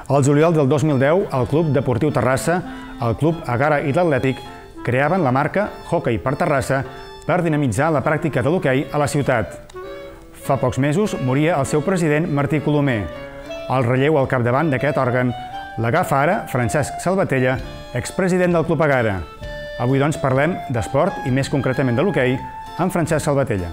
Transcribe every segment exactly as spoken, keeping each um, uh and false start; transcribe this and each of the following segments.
Al juliol del dos mil deu, el Club Deportiu Terrassa, el Club Egara i l'Atlètic creaven la marca Hockey per Terrassa per dinamitzar la pràctica de l'hoquei a la ciutat. Fa pocs mesos moria el seu president Martí Colomer. El relleu al capdavant d'aquest òrgan l'agafa ara Francesc Salvatella, expresident del Club Egara. Avui, doncs, parlem d'esport i més concretament de l'hoquei amb Francesc Salvatella.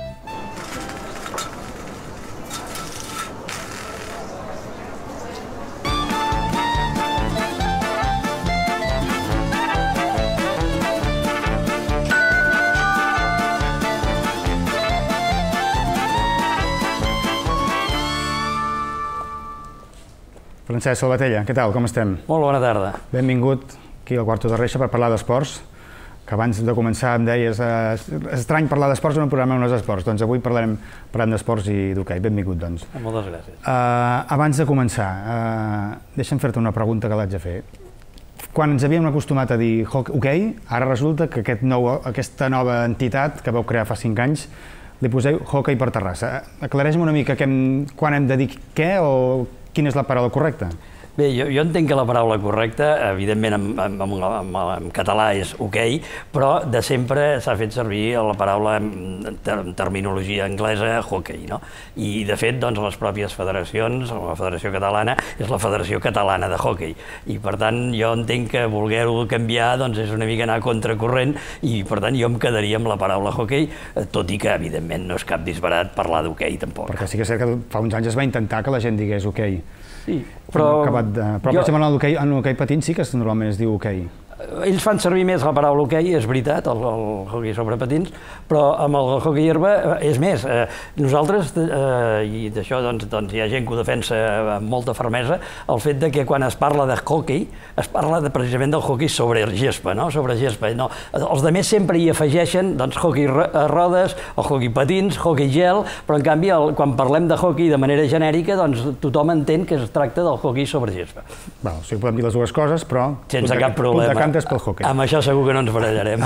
Francesc Salvatella, què tal? Com estem? Molt bona tarda. Benvingut aquí al Quarto de Reixa per parlar d'esports, que abans de començar em deies és estrany parlar d'esports en un programa on no és esports. Doncs avui parlarem d'esports i d'hoquei. Benvingut, doncs. Moltes gràcies. Abans de començar, deixa'm fer-te una pregunta que l'haig de fer. Quan ens havíem acostumat a dir hoquei, ara resulta que aquesta nova entitat que vau crear fa cinc anys li poseu Hockey per Terrassa. Aclareix-me una mica quan hem de dir què o quina és la paraula correcta? Bé, jo entenc que la paraula correcta, evidentment en català és hoquei, però de sempre s'ha fet servir la paraula en terminologia anglesa hockey, no? I de fet, doncs, les pròpies federacions, la Federació Catalana, és la Federació Catalana de Hockey. I per tant, jo entenc que voler-ho canviar és una mica anar a contracorrent i per tant jo em quedaria amb la paraula hockey, tot i que evidentment no és cap disbarat parlar d'hoquei tampoc. Perquè sí que és cert que fa uns anys es va intentar que la gent digués hoquei. Sí, però... Però, per exemple, en l'hoquei patins sí que normalment es diu hoquei. Ells fan servir més la paraula hoquei, és veritat, el hoquei sobre patins, però amb el hoquei herba és més. Nosaltres, i d'això hi ha gent que ho defensa amb molta fermesa, el fet que quan es parla de hoquei, es parla precisament del hoquei sobre gespa, no? Sobre gespa. Els altres sempre hi afegeixen hoquei a rodes, o hoquei patins, hoquei gel, però en canvi quan parlem de hoquei de manera genèrica tothom entén que es tracta del hoquei sobre gespa. O sigui, podem dir les dues coses, però... Sense cap problema. Pel hoquei. Amb això segur que no ens barallarem.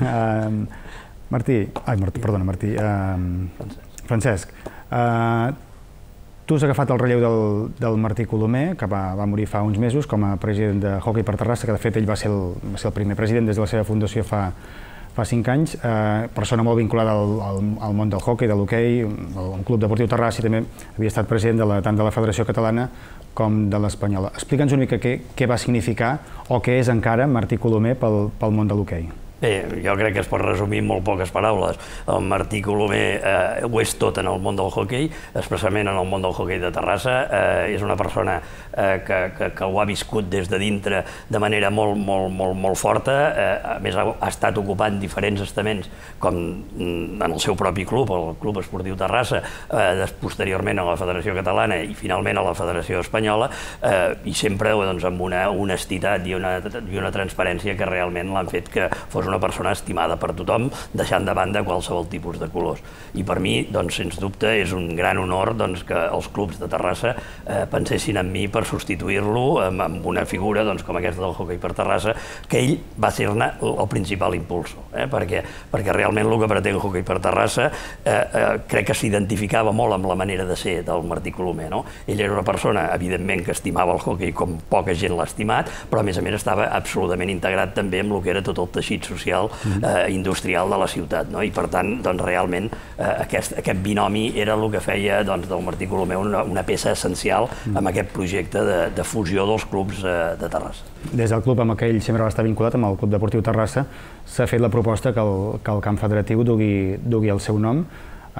Martí, ai, perdona, Martí, Francesc, tu has agafat el relleu del Martí Colomer, que va morir fa uns mesos com a president de Hockey per Terrassa, que de fet ell va ser el primer president des de la seva fundació fa cinc anys, persona molt vinculada al món del hockey, de l'hoquei, al Club Deportiu Terrassa, i també havia estat president tant de la Federació Catalana com de l'Espanyola. Explica'ns una mica què va significar o què és encara Martí Colomer pel món de l'hoquei. Bé, jo crec que es pot resumir en molt poques paraules. El Martí Colomer ho és tot en el món del hoquei, especialment en el món del hoquei de Terrassa. És una persona que ho ha viscut des de dintre de manera molt forta. A més, ha estat ocupant diferents estaments, com en el seu propi club, el Club Esportiu Terrassa, posteriorment a la Federació Catalana i finalment a la Federació Espanyola, i sempre amb una honestitat i una transparència que realment l'han fet que fos una persona estimada per tothom, deixant de banda qualsevol tipus de colors. I per mi, sens dubte, és un gran honor que els clubs de Terrassa pensessin en mi per substituir-lo amb una figura com aquesta del Hockey per Terrassa, que ell va ser-ne el principal impulsor, perquè realment el que pretén Hockey per Terrassa crec que s'identificava molt amb la manera de ser del Martí Colomer. Ell era una persona, evidentment, que estimava el hoquei com poca gent l'ha estimat, però a més a més estava absolutament integrat també amb el que era tot el teixit social industrial de la ciutat. I per tant, realment, aquest binomi era el que feia del Martí Colomer una peça essencial en aquest projecte de fusió dels clubs de Terrassa. Des del club amb què ell sempre va estar vinculat, amb el Club Deportiu Terrassa, s'ha fet la proposta que el camp federatiu dugui el seu nom.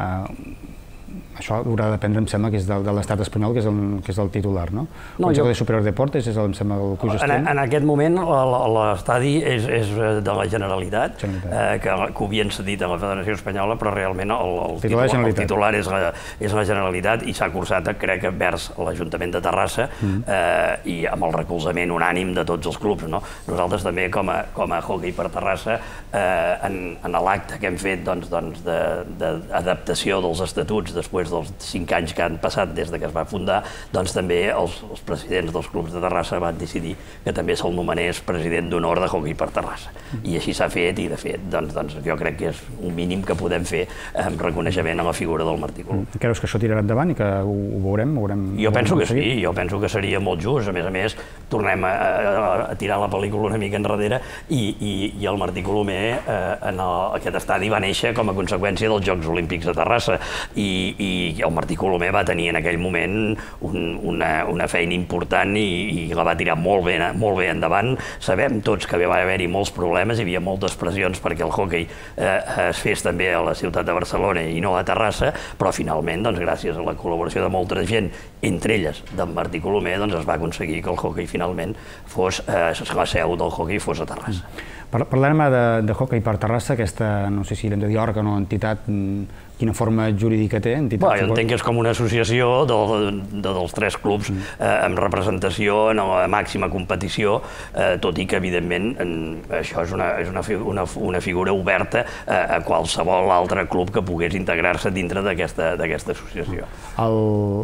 Això haurà de dependre, em sembla, que és de l'estat espanyol, que és el titular, no? El Consejo Superior de Deportes és, em sembla, el que ho gestiona. En aquest moment l'estadi és de la Generalitat, que ho havien cedit a la Federació Espanyola, però realment el titular és la Generalitat i s'ha cursat, crec, vers l'Ajuntament de Terrassa i amb el recolzament unànim de tots els clubs. Nosaltres també, com a Hockey per Terrassa, en l'acte que hem fet d'adaptació dels estatuts després dels cinc anys que han passat des que es va fundar, doncs també els, els presidents dels clubs de Terrassa van decidir que també se'l nomenés president d'honor de hoquei per Terrassa. I així s'ha fet, i de fet, doncs, doncs jo crec que és un mínim que podem fer amb reconeixement a la figura del Martí Colomer. Creus que això tirarà endavant i que ho, ho veurem? Ho veurem jo penso que sí, jo penso que seria molt just. A més a més, tornem a, a, a tirar la pel·lícula una mica enrere i, i, i el Martí Colomer eh, en el, aquest estadi va néixer com a conseqüència dels Jocs Olímpics de Terrassa i, i el Martí Colomer va tenir en aquell moment un, una, una feina important i, i la va tirar molt bé, molt bé endavant. Sabem tots que va haver-hi molts problemes, hi havia moltes pressions perquè el hoquei eh, es fes també a la ciutat de Barcelona i no a Terrassa, però finalment, doncs, gràcies a la col·laboració de molta gent, entre elles d'en Martí Colomer, doncs, es va aconseguir que el hoquei finalment fos, eh, la seu del hoquei fos a Terrassa. Parlarem de, de hoquei per Terrassa, aquesta, no sé si l'hem de dir òrgan o entitat, quina forma jurídica té? Entitat, Bé, jo entenc que és com una associació de, de, dels tres clubs mm. eh, amb representació en la màxima competició, eh, tot i que, evidentment, en, això és una, és una, una, una figura oberta eh, a qualsevol altre club que pogués integrar-se dintre d'aquesta associació. El...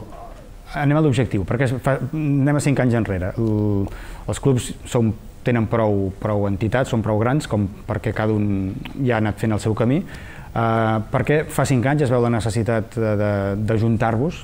Anem a l'objectiu, perquè fa, anem a cinc anys enrere. El, els clubs són, tenen prou, prou entitats, són prou grans com perquè cada un ja ha anat fent el seu camí. Uh, perquè fa cinc anys es veu la necessitat d'ajuntar-vos,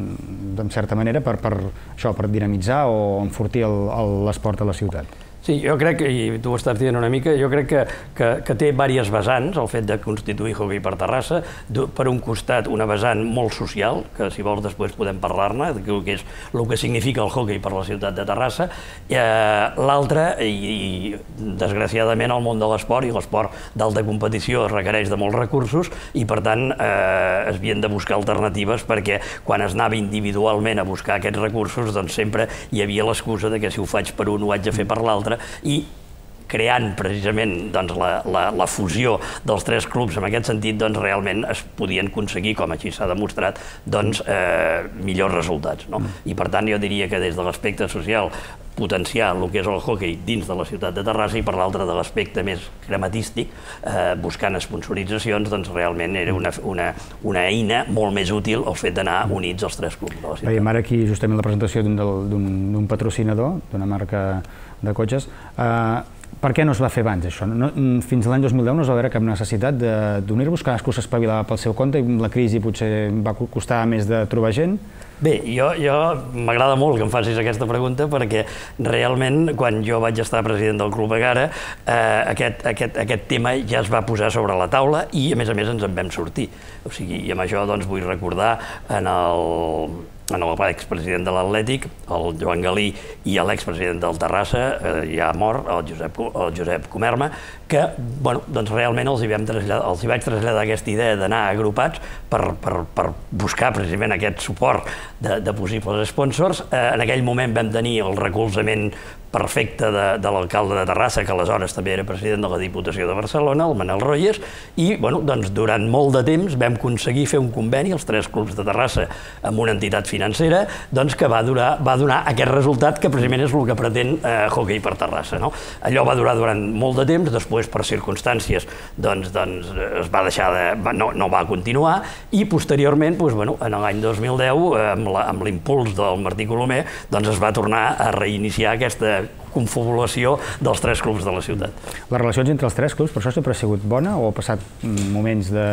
en certa manera, per, per, això, per dinamitzar o enfortir l'esport a la ciutat. Sí, jo crec, i tu ho estàs dient una mica, jo crec que, que, que té diverses vessants el fet de constituir Hoquei per Terrassa. Per un costat, una vessant molt social, que si vols després podem parlar-ne, que és el que significa el hoquei per la ciutat de Terrassa. Eh, L'altra, i, i desgraciadament el món de l'esport, i l'esport d'alta competició requereix de molts recursos, i per tant eh, es havien de buscar alternatives perquè quan es anava individualment a buscar aquests recursos, doncs sempre hi havia l'excusa de que si ho faig per un ho haig de fer per l'altre, i creant precisament doncs, la, la, la fusió dels tres clubs en aquest sentit, doncs, realment es podien aconseguir, com així s'ha demostrat, doncs, eh, millors resultats. No? I per tant jo diria que des de l'aspecte social potenciar el que és el hoquei dins de la ciutat de Terrassa i per l'altre de l'aspecte més crematístic, eh, buscant sponsoritzacions, doncs realment era una, una, una eina molt més útil el fet d'anar units els tres clubs de la ciutat. Veiem ara aquí justament la presentació d'un patrocinador, d'una marca de cotxes. Uh, per què no es va fer abans, això? No, fins a l'any dos mil deu no es va haver cap necessitat d'unir-vos, cadascú s'espavilava pel seu compte i la crisi potser va costar més de trobar gent? Bé, jo, jo m'agrada molt que em facis aquesta pregunta perquè realment quan jo vaig estar president del Club Egara eh, aquest, aquest, aquest tema ja es va posar sobre la taula i a més a més ens en vam sortir. O sigui, i amb això doncs vull recordar en el en l'expresident de l'Atlètic, el Joan Galí, i l'expresident del Terrassa, eh, ja mort, el Josep, el Josep Comerma, que bueno, doncs realment els hi, vam traslladar, els hi vaig traslladar aquesta idea d'anar agrupats per, per, per buscar precisament aquest suport de, de possibles sponsors. Eh, en aquell moment vam tenir el recolzament perfecte de, de l'alcalde de Terrassa, que aleshores també era president de la Diputació de Barcelona, el Manel Royes, i bueno, doncs, durant molt de temps vam aconseguir fer un conveni, els tres clubs de Terrassa, amb una entitat financera, doncs, que va, durar, va donar aquest resultat que precisament és el que pretén eh, Hoquei per Terrassa. No? Allò va durar durant molt de temps, després per circumstàncies doncs, doncs, es va deixar de, no, no va continuar, i posteriorment, doncs, bueno, en l'any dos mil deu, amb l'impuls del Martí Colomer, doncs, es va tornar a reiniciar aquesta confabulació dels tres clubs de la ciutat. Les relacions entre els tres clubs, per això sempre ha sigut bona o ha passat moments de...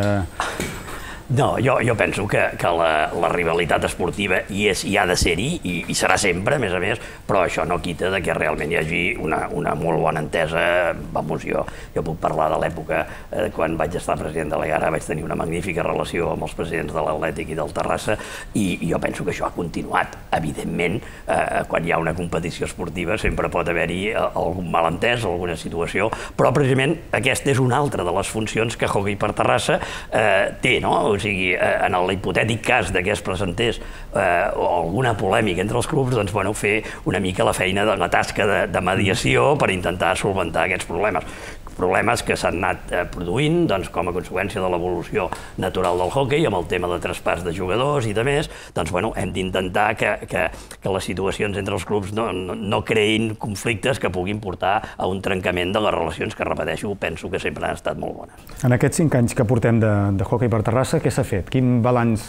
No, jo, jo penso que, que la, la rivalitat esportiva hi és i ha de ser-hi, i, i serà sempre, a més a més, però això no quita de que realment hi hagi una, una molt bona entesa. Vamos, jo, jo puc parlar de l'època eh, quan vaig estar president de l'Egara, vaig tenir una magnífica relació amb els presidents de l'Atlètic i del Terrassa, i, i jo penso que això ha continuat. Evidentment, eh, quan hi ha una competició esportiva sempre pot haver-hi algun malentès, alguna situació, però precisament aquesta és una altra de les funcions que Hoquei per Terrassa eh, té, no? O sigui, en l'hipotètic cas de que es presentés eh, alguna polèmica entre els clubs, doncs, bueno, fer una mica la feina de la tasca de, de mediació per intentar solventar aquests problemes. Problemes que s'han anat eh, produint doncs, com a conseqüència de l'evolució natural del hoquei, amb el tema de traspàs de jugadors i de més, doncs, bueno, hem d'intentar que, que, que les situacions entre els clubs no, no, no creïn conflictes que puguin portar a un trencament de les relacions que, repeteixo, penso que sempre han estat molt bones. En aquests cinc anys que portem de, de Hoquei per Terrassa, què s'ha fet? Quin balanç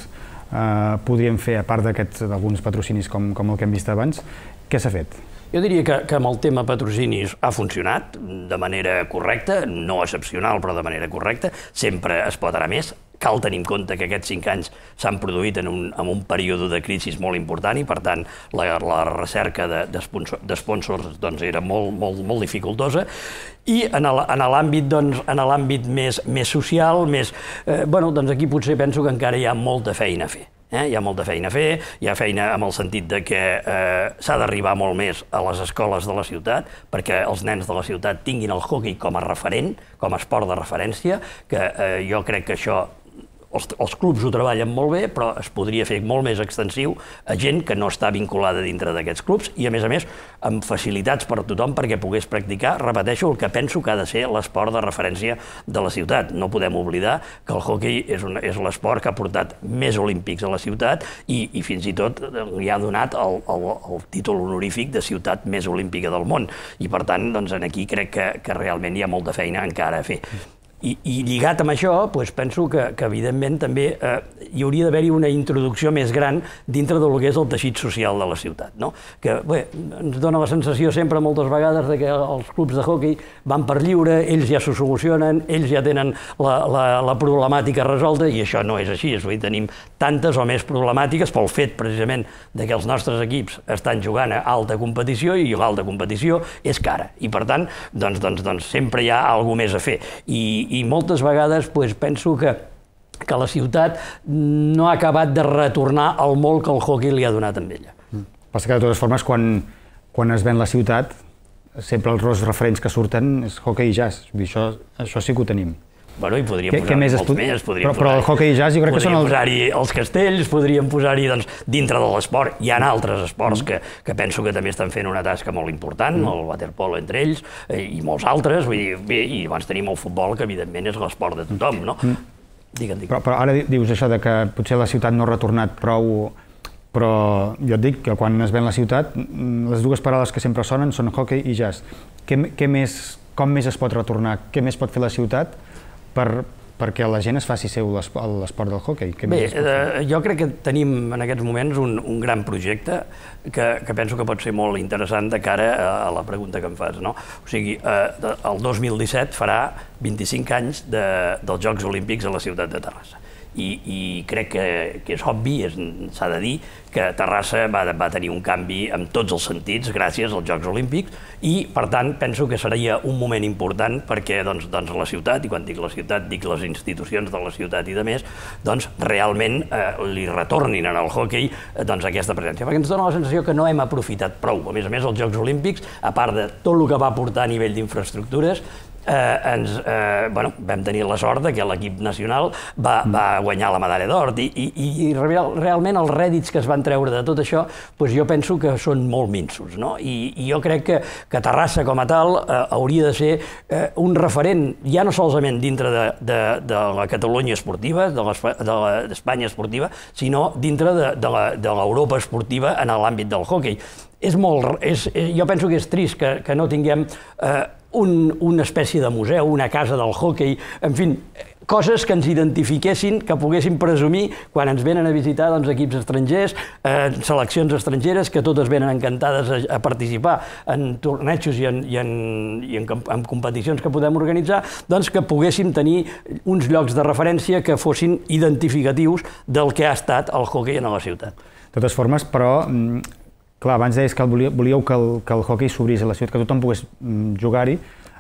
podríem fer, a part d'aquests alguns patrocinis com el que hem vist abans, què s'ha fet? Jo diria que, que amb el tema patrocinis ha funcionat de manera correcta, no excepcional, però de manera correcta. Sempre es pot anar més. Cal tenir en compte que aquests cinc anys s'han produït en un, en un període de crisi molt important i, per tant, la, la recerca d'espònsors doncs, era molt, molt, molt dificultosa. I en l'àmbit doncs, més, més social, més, eh, bueno, doncs aquí potser penso que encara hi ha molta feina a fer. Eh? Hi ha molta feina a fer, hi ha feina amb el sentit de que eh, s'ha d'arribar molt més a les escoles de la ciutat perquè els nens de la ciutat tinguin el hoquei com a referent, com a esport de referència, que eh, jo crec que això els, els clubs ho treballen molt bé, però es podria fer molt més extensiu a gent que no està vinculada dintre d'aquests clubs i, a més a més, amb facilitats per a tothom perquè pogués practicar, repeteixo, el que penso que ha de ser l'esport de referència de la ciutat. No podem oblidar que el hoquei és, un, és l'esport que ha portat més olímpics a la ciutat i, i fins i tot li ha donat el, el, el títol honorífic de ciutat més olímpica del món. I, per tant, doncs, aquí crec que, que realment hi ha molta feina encara a fer. I, i lligat amb això, doncs penso que, que evidentment també eh, hi hauria d'haver-hi una introducció més gran dintre del que és el teixit social de la ciutat, no? Que bé, ens dona la sensació sempre moltes vegades de que els clubs de hoquei van per lliure, ells ja s'ho solucionen, ells ja tenen la, la, la problemàtica resolta i això no és així, és a dir, tenim tantes o més problemàtiques pel fet precisament de que els nostres equips estan jugant a alta competició i l'alta competició és cara i per tant doncs, doncs, doncs sempre hi ha alguna més a fer i i moltes vegades doncs, penso que, que la ciutat no ha acabat de retornar el molt que el hoquei li ha donat amb ella. Mm. Passa que, de totes formes, quan, quan es ven la ciutat, sempre els dos referents que surten és hoquei i jazz. Això, això sí que ho tenim. Bueno, i podríem posar molts més, podríem però el hoquei i jazz jo crec que són els... Podríem posar-hi els castells, podríem posar-hi, doncs, dintre de l'esport. Hi ha altres esports que, que penso que també estan fent una tasca molt important, el waterpolo entre ells, i molts altres, vull dir, bé, i abans tenim el futbol, que evidentment és l'esport de tothom, no? Digue'm, digue'm. Però, però ara dius això de que potser la ciutat no ha retornat prou, però jo et dic que quan es ven la ciutat, les dues paraules que sempre sonen són hoquei i jazz. Què, què més, com més es pot retornar? Què més pot fer la ciutat Per, perquè la gent es faci seu l'esport del hoquei? Bé, eh, jo crec que tenim en aquests moments un, un gran projecte que, que penso que pot ser molt interessant de cara a, a la pregunta que em fas, no? O sigui, eh, el dos mil disset farà vint-i-cinc anys de, dels Jocs Olímpics a la ciutat de Terrassa. I, i crec que, que és obvi, s'ha de dir, que Terrassa va, va tenir un canvi en tots els sentits gràcies als Jocs Olímpics i, per tant, penso que seria un moment important perquè doncs, doncs, la ciutat, i quan dic la ciutat dic les institucions de la ciutat i de més, doncs realment eh, li retornin en el hoquei eh, doncs, aquesta presència, perquè ens dona la sensació que no hem aprofitat prou. A més a més, els Jocs Olímpics, a part de tot el que va aportar a nivell d'infraestructures, Eh, ens, eh, bueno, vam tenir la sort que l'equip nacional va, va guanyar la medalla d'or i, i, i real, realment els rèdits que es van treure de tot això doncs jo penso que són molt minsos, no? I, i jo crec que, que Terrassa com a tal eh, hauria de ser eh, un referent ja no solament dintre de, de, de la Catalunya esportiva, de l'Espanya esportiva, sinó dintre de l'Europa esportiva en l'àmbit del hoquei. És molt, és, jo penso que és trist que, que no tinguem eh, un, una espècie de museu, una casa del hoquei, en fi, coses que ens identifiquessin, que poguéssim presumir quan ens venen a visitar doncs, equips estrangers, eh, seleccions estrangeres, que totes venen encantades a, a participar en tornejos i, en, i, en, i en, en competicions que podem organitzar, doncs que poguéssim tenir uns llocs de referència que fossin identificatius del que ha estat el hoquei a la ciutat. De totes formes, però, clar, abans deies que volíeu que el, que el hoquei s'obrís a la ciutat, que tothom pogués jugar-hi.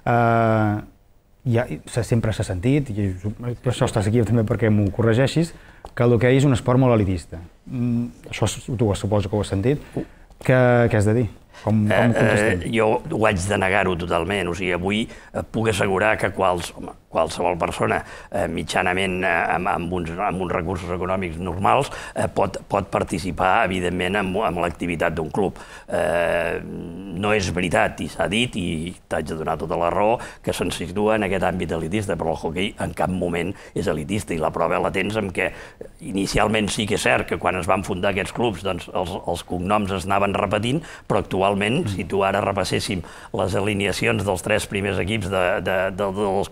Eh, ja, sempre s'ha sentit, i per això estàs aquí també perquè m'ho corregeixis, que l'hoquei és un esport molt elitista. Això tu suposo que ho has sentit. Què, què has de dir? Com, com contestem? Eh, jo ho haig de negar-ho totalment. O sigui, avui eh, puc assegurar que quals, home, qualsevol persona eh, mitjanament eh, amb, amb, uns, amb uns recursos econòmics normals eh, pot, pot participar, evidentment, en, en l'activitat d'un club. Eh, no és veritat, i s'ha dit, i t'haig de donar tota la raó, que se'n situa en aquest àmbit elitista, però el hoquei en cap moment és elitista, i la prova la tens en què inicialment sí que és cert que quan es van fundar aquests clubs doncs els, els cognoms es anaven repetint, però actualment, si tu ara repasséssim les alineacions dels tres primers equips de, de, de, dels clubs, tant en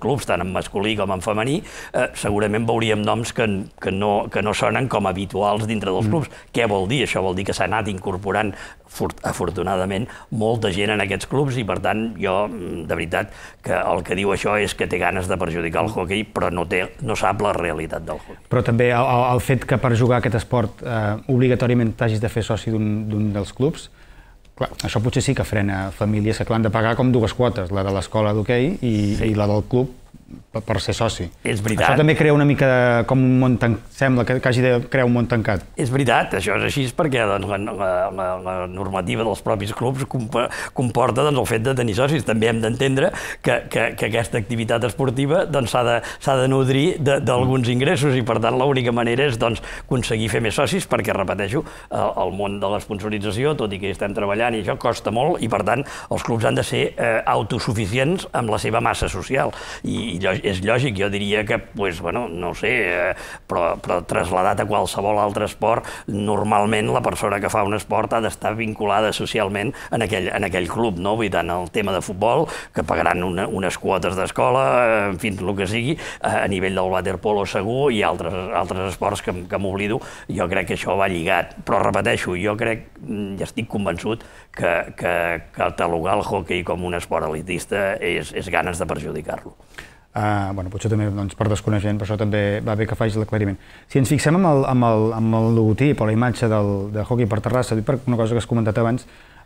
en masculí com en femení, eh, segurament veuríem noms que, que, no, que no sonen com habituals dintre dels clubs. Mm. Què vol dir? Això vol dir que s'ha anat incorporant, afortunadament, molta gent en aquests clubs i, per tant, jo, de veritat, que el que diu això és que té ganes de perjudicar el hoquei, però no, té, no sap la realitat del hoquei. Però també el, el fet que per jugar aquest esport eh, obligatòriament t'hagis de fer soci d'un dels clubs, clar, això potser sí que frena famílies que han de pagar com dues quotes, la de l'escola d'hoquei i, sí. i la del club per ser soci. És veritat. Això també crea una mica de, com un món tancat, sembla que, que hagi de crear un món tancat. És veritat, això és així perquè doncs, la, la, la, la normativa dels propis clubs comporta doncs, el fet de tenir socis. També hem d'entendre que, que, que aquesta activitat esportiva doncs, s'ha de, s'ha de nodrir d'alguns ingressos i, per tant, l'única manera és doncs, aconseguir fer més socis perquè, repeteixo, el, el món de l'esponsorització, tot i que hi estem treballant i això costa molt i, per tant, els clubs han de ser eh, autosuficients amb la seva massa social. I, i és lògic, jo diria que, pues, bueno, no sé, eh, però, però trasladat a qualsevol altre esport, normalment la persona que fa un esport ha d'estar vinculada socialment en aquell, en aquell club, no? Vull dir, tant el tema de futbol, que pagaran una, unes quotes d'escola, en fi, el que sigui, a nivell del waterpolo segur i altres, altres esports que, que m'oblido, jo crec que això va lligat. Però repeteixo, jo crec, ja estic convençut que, que catalogar el hoquei com un esport elitista és, és ganes de perjudicar-lo. Uh, bueno, potser també doncs, per desconeixement, però això també va bé que facis l'aclariment. Si ens fixem amb el, amb el, amb el logotip o la imatge del, de Hockey per Terrassa, per una cosa que has comentat abans,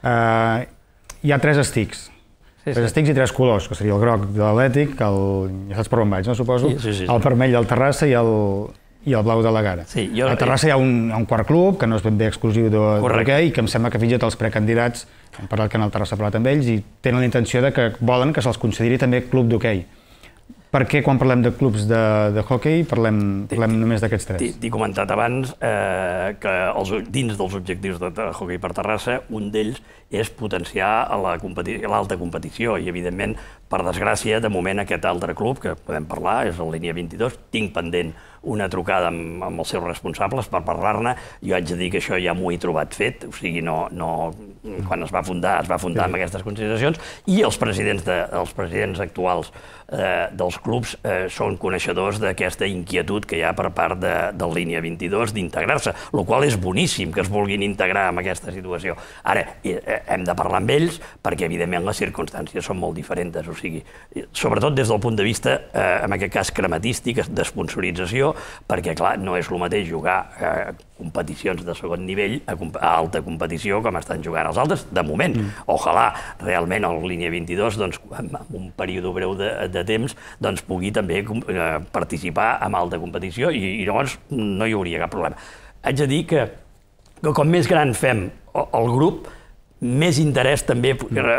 uh, hi ha tres estics. Sí, tres sí. estics i tres colors, que seria el groc de l'Atlètic, el, ja saps per on vaig, no, suposo? Sí, sí, sí. El vermell del Terrassa i el, i el blau de la Gara. Sí, jo... A Terrassa hi ha un, un quart club, que no és ben bé exclusiu d'hoquei, i que em sembla que fins i tot els precandidats, hem parlat que en el Terrassa ha parlat amb ells, i tenen la intenció de que volen que se'ls consideri també club d'hoquei. Per què, quan parlem de clubs de, de hoquei, parlem, parlem només d'aquests tres? T'he comentat abans eh, que els, dins dels objectius de, de Hoquei per Terrassa, un d'ells és potenciar l'alta competi competició i, evidentment, per desgràcia, de moment aquest altre club, que podem parlar, és el Línia vint-i-dos, tinc pendent una trucada amb, amb els seus responsables per parlar-ne. Jo haig de dir que això ja m'ho he trobat fet, o sigui, no, no, quan es va fundar, es va fundar amb aquestes consideracions, i els presidents, de, els presidents actuals eh, dels clubs eh, són coneixedors d'aquesta inquietud que hi ha per part de, del Línia vint-i-dos d'integrar-se, el qual és boníssim que es vulguin integrar en aquesta situació. Ara, eh, hem de parlar amb ells perquè, evidentment, les circumstàncies són molt diferents, o sigui, sobretot des del punt de vista, eh, en aquest cas, crematístic, d'esponsorització, perquè, clar, no és el mateix jugar eh, competicions de segon nivell a, a alta competició com estan jugant els altres, de moment. Mm. Ojalà, realment, el Línia vint-i-dos, doncs, en un període breu de, de temps, doncs, pugui també eh, participar en alta competició i, i llavors no hi hauria cap problema. Haig de dir que, que com més gran fem el grup, més interès també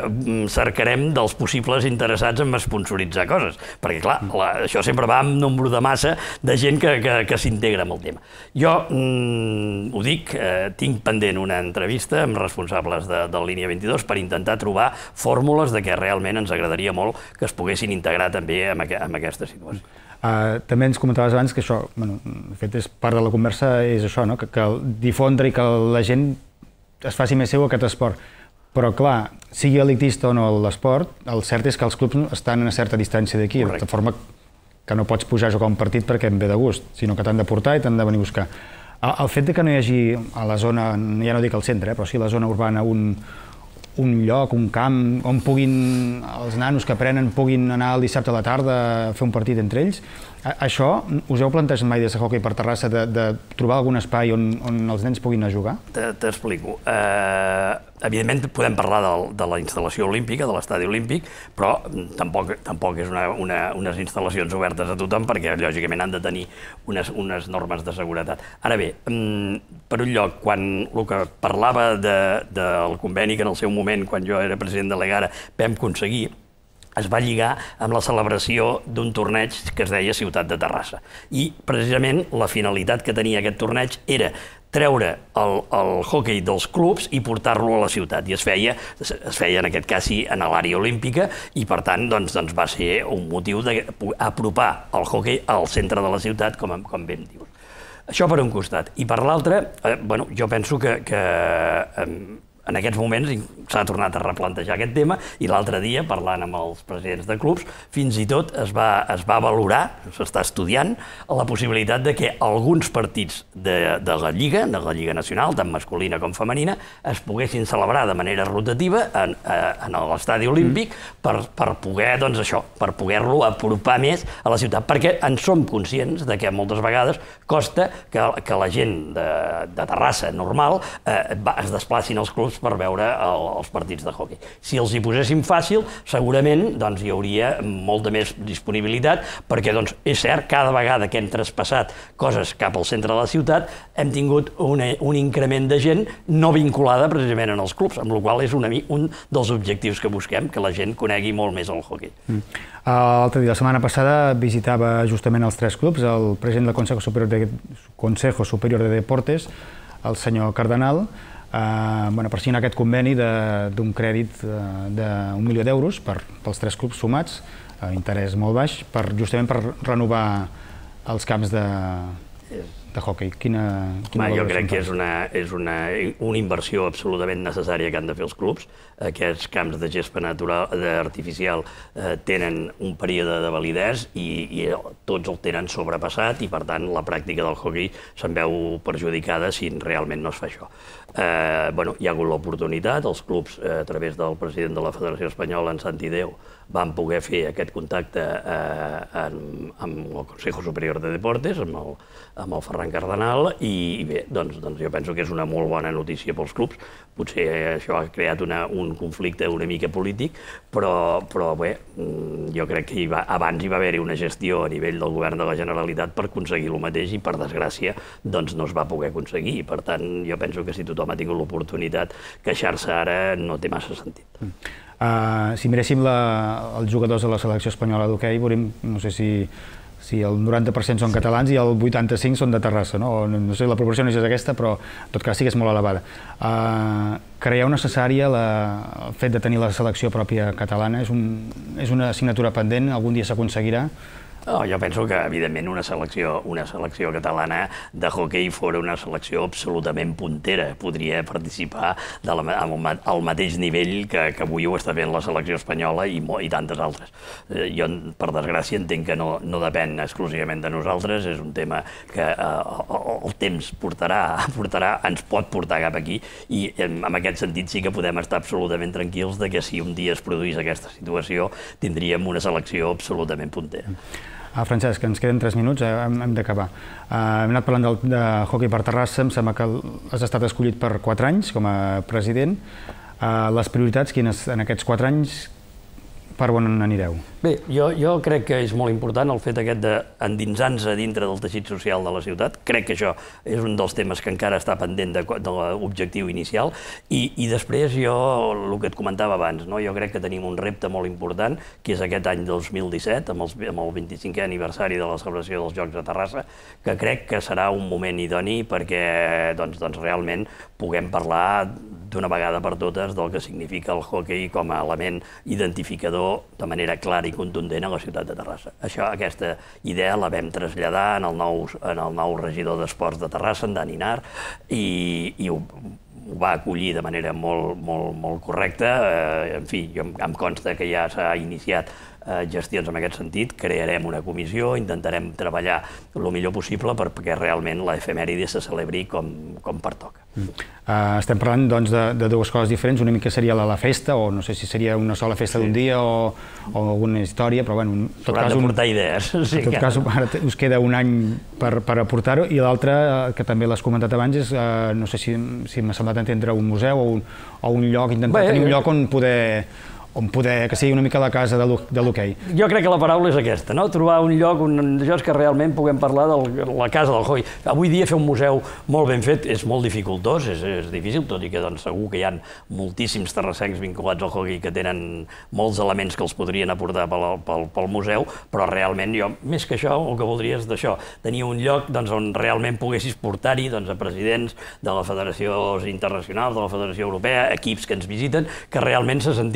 cercarem dels possibles interessats en sponsoritzar coses, perquè, clar, la, això sempre va amb nombre de massa de gent que, que, que s'integra amb el tema. Jo mm, ho dic, eh, tinc pendent una entrevista amb responsables de, del Línia vint-i-dos per intentar trobar fórmules de què realment ens agradaria molt que es poguessin integrar també en, aqu en aquesta situació. Uh, també ens comentaves abans que això, bueno, de fet, és part de la conversa, és això, no? que, que difondre i que la gent es faci més seu aquest esport. Però, clar, sigui elitista o no l'esport, el cert és que els clubs estan a una certa distància d'aquí, de forma que no pots pujar a jugar un partit perquè em ve de gust, sinó que t'han de portar i t'han de venir a buscar. El, el fet de que no hi hagi a la zona, ja no dic al centre, eh, però sí a la zona urbana, un, un lloc, un camp, on puguin els nanos que aprenen puguin anar el dissabte a la tarda a fer un partit entre ells, això us heu plantejat mai des de Hoquei per Terrassa de, de trobar algun espai on, on els nens puguin anar a jugar? T'explico. Eh, evidentment podem parlar de, de la instal·lació olímpica, de l'estadi olímpic, però tampoc, tampoc és una, una, unes instal·lacions obertes a tothom perquè lògicament han de tenir unes, unes normes de seguretat. Ara bé, per un lloc, quan el que parlava de, del conveni que en el seu moment, quan jo era president de l'Egara, vam aconseguir, es va lligar amb la celebració d'un torneig que es deia Ciutat de Terrassa. I, precisament, la finalitat que tenia aquest torneig era treure el, el hoquei dels clubs i portar-lo a la ciutat. I es feia, es feia en aquest cas, sí, en l'àrea olímpica, i, per tant, doncs, doncs va ser un motiu d'apropar el hoquei al centre de la ciutat, com, com ben dius. Això per un costat. I per l'altre, eh, bueno, jo penso que, que eh, en aquests moments s'ha tornat a replantejar aquest tema i l'altre dia, parlant amb els presidents de clubs, fins i tot es va, es va valorar, s'està estudiant, la possibilitat de que alguns partits de, de la Lliga, de la Lliga Nacional, tant masculina com femenina, es poguessin celebrar de manera rotativa en, en l'estadi olímpic per, per poder, doncs això, per poder-lo apropar més a la ciutat, perquè en som conscients de que moltes vegades costa que, que la gent de, de Terrassa normal eh, es desplacin als clubs per veure el, els partits de hoquei. Si els hi poséssim fàcil, segurament doncs, hi hauria molta més disponibilitat, perquè doncs, és cert, cada vegada que hem traspassat coses cap al centre de la ciutat, hem tingut una, un increment de gent no vinculada precisament en els clubs, amb la qual cosa és una, un dels objectius que busquem, que la gent conegui molt més el hoquei. Mm. L'altre dia, la setmana passada, visitava justament els tres clubs, el president del Consejo Superior de, Consejo Superior de Deportes, el senyor Cardenal, Uh, bueno, per signar aquest conveni d'un crèdit uh, d'un milió d'euros pels tres clubs sumats, a interès molt baix, per, justament per renovar els camps de, de hoquei. Quina, quina Va, jo crec que és, una, és una, una inversió absolutament necessària que han de fer els clubs. Aquests camps de gespa natural, artificial eh, tenen un període de validesa i, i tots el tenen sobrepassat i, per tant, la pràctica del hoquei se'n veu perjudicada si realment no es fa això. Eh, bueno, hi ha hagut l'oportunitat, els clubs, eh, a través del president de la Federació Espanyola, en Santi Deu, van poder fer aquest contacte eh, amb, amb el Consejo Superior de Deportes, amb el, amb el Ferran Cardenal, i, i bé, doncs, doncs jo penso que és una molt bona notícia pels clubs. Potser això ha creat una, un conflicte una mica polític, però, però bé, jo crec que hi va, abans hi va haver-hi una gestió a nivell del govern de la Generalitat per aconseguir el mateix i, per desgràcia, doncs no es va poder aconseguir. Per tant, jo penso que si tothom ha tingut l'oportunitat, queixar-se ara no té massa sentit. Mm. Uh, si miréssim la, els jugadors de la selecció espanyola d'hoquei, veurem, no sé si, si el noranta per cent són catalans i el vuitanta-cinc són de Terrassa, no? No, no sé, la proporció no és aquesta, però en tot cas sí que és molt elevada. Uh, creieu necessària la, el fet de tenir la selecció pròpia catalana? És, un, és una assignatura pendent? Algun dia s'aconseguirà? No, jo penso que, evidentment, una selecció, una selecció catalana de hoquei fora una selecció absolutament puntera. Podria participar de la, al mateix nivell que, que avui ho està fent la selecció espanyola i, i tantes altres. Eh, jo, per desgràcia, entenc que no, no depèn exclusivament de nosaltres, és un tema que eh, el temps portarà, portarà, ens pot portar cap aquí, i en, en aquest sentit sí que podem estar absolutament tranquils de que si un dia es produís aquesta situació tindríem una selecció absolutament puntera. Ah, Francesc, ens queden tres minuts, eh? hem, hem d'acabar. Uh, hem anat parlant de, de hoquei per Terrassa, em sembla que has estat escollit per quatre anys com a president. Uh, les prioritats, quines en aquests quatre anys, per on anireu? Bé, jo, jo crec que és molt important el fet aquest d'endinsar-nos a dintre del teixit social de la ciutat. Crec que això és un dels temes que encara està pendent de, de l'objectiu inicial. I, I després jo, el que et comentava abans, no? Jo crec que tenim un repte molt important, que és aquest any dos mil disset, amb, els, amb el vint-i-cinquè aniversari de la celebració dels Jocs de Terrassa, que crec que serà un moment idoni perquè doncs, doncs, realment puguem parlar d'una vegada per totes del que significa el hoquei com a element identificador de manera clara i contundent a la ciutat de Terrassa. Això, aquesta idea la vam traslladar en el nou, en el nou regidor d'Esports de Terrassa, en Dani Nar, i, i ho, ho va acollir de manera molt, molt, molt correcta. Eh, en fi, jo, em consta que ja s'ha iniciat eh, gestions en aquest sentit, crearem una comissió, intentarem treballar el millor possible perquè realment l'efemèride se celebri com, com pertoca. Mm. Uh, estem parlant doncs, de, de dues coses diferents, una mica seria la, la festa, o no sé si seria una sola festa sí. d'un dia o, o alguna història, però bueno, en tot cas... de portar un, idees. Sí, en tot cas, ara us queda un any per, per aportar-ho, i l'altre, que també l'has comentat abans, és, uh, no sé si, si m'ha semblat entendre, un museu o un, o un lloc, intentar Bé, tenir un lloc on poder... on poder, que sigui una mica la casa de l'hoquei. Jo crec que la paraula és aquesta, no? Trobar un lloc on és que realment puguem parlar de la casa del hoquei. Avui dia fer un museu molt ben fet és molt dificultós, és, és difícil, tot i que doncs, segur que hi ha moltíssims terrassencs vinculats al hoquei que tenen molts elements que els podrien aportar pel, pel, pel museu, però realment jo, més que això, el que voldria és d'això, tenir un lloc doncs, on realment poguessis portar-hi doncs, a presidents de la Federació Internacional, de la Federació Europea, equips que ens visiten, que realment se senti...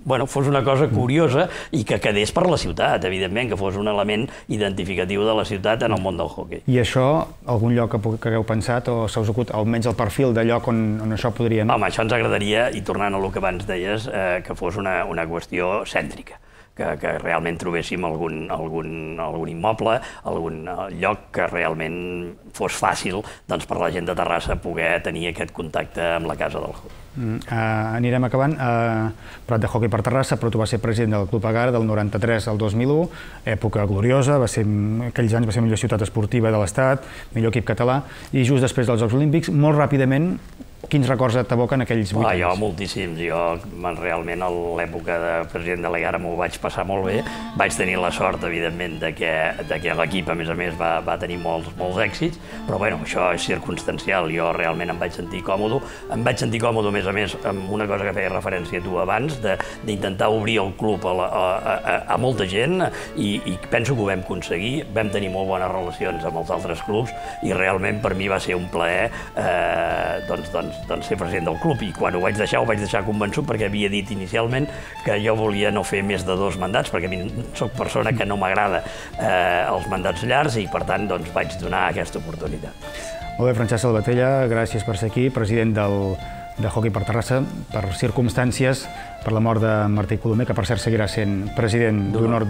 bueno, fos una cosa curiosa i que quedés per la ciutat, evidentment, que fos un element identificatiu de la ciutat en el món del hoquei. I això, algun lloc que, que hagueu pensat o se us acut, almenys el perfil de lloc on, on això podria anar? Home, això ens agradaria, i tornant a el que abans deies, eh, que fos una, una qüestió cèntrica. Que, que realment trobéssim algun, algun, algun immoble, algun lloc que realment fos fàcil doncs, per la gent de Terrassa poder tenir aquest contacte amb la casa del hoquei. Mm, uh, anirem acabant. Uh, Prat de Hoquei per Terrassa, però tu vas ser president del Club Agara del noranta-tres al dos mil u, època gloriosa, va ser, aquells anys va ser millor ciutat esportiva de l'Estat, millor equip català, i just després dels Jocs Olímpics, molt ràpidament, quins records t'evoquen aquells vuit anys? Jo, moltíssims. Jo, realment, a l'època de president de l'Egara m'ho vaig passar molt bé. Vaig tenir la sort, evidentment, de que, de que l'equip, a més a més, va, va tenir molts, molts èxits, però bueno, això és circumstancial. Jo realment em vaig sentir còmode. Em vaig sentir còmode, a més a més, amb una cosa que feia referència a tu abans, d'intentar obrir el club a, la, a, a, a molta gent, i, i penso que ho vam aconseguir. Vam tenir molt bones relacions amb els altres clubs, i realment per mi va ser un plaer eh, doncs, doncs, doncs ser president del club, i quan ho vaig deixar, ho vaig deixar convençut perquè havia dit inicialment que jo volia no fer més de dos mandats, perquè a mi soc persona que no m'agrada eh, els mandats llargs, i per tant doncs, vaig donar aquesta oportunitat. Molt bé, Francesc Salvatella, gràcies per ser aquí, president del, de Hoquei per Terrassa, per circumstàncies, per la mort de Martí Colomer, que per cert seguirà sent president d'honor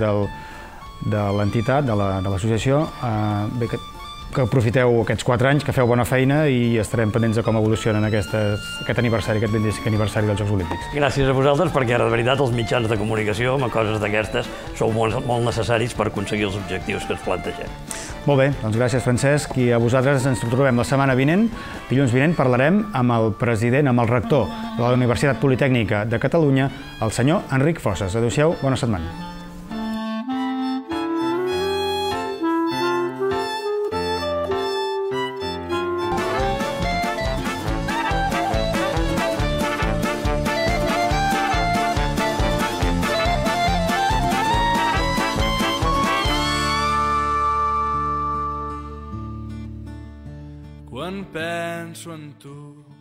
de l'entitat, de l'associació. Eh, bé, que que aprofiteu aquests quatre anys, que feu bona feina, i estarem pendents de com evolucionen aquestes, aquest aniversari, aquest vint-i-cinquè aniversari dels Jocs Olímpics. Gràcies a vosaltres, perquè de veritat els mitjans de comunicació, amb coses d'aquestes, sou molt, molt necessaris per aconseguir els objectius que ens plantegem. Molt bé, doncs gràcies, Francesc, i a vosaltres ens trobem la setmana vinent. Dilluns vinent parlarem amb el president, amb el rector de la Universitat Politècnica de Catalunya, el senyor Enric Fosses. Adéu-siau, bona setmana. Quan penso en tu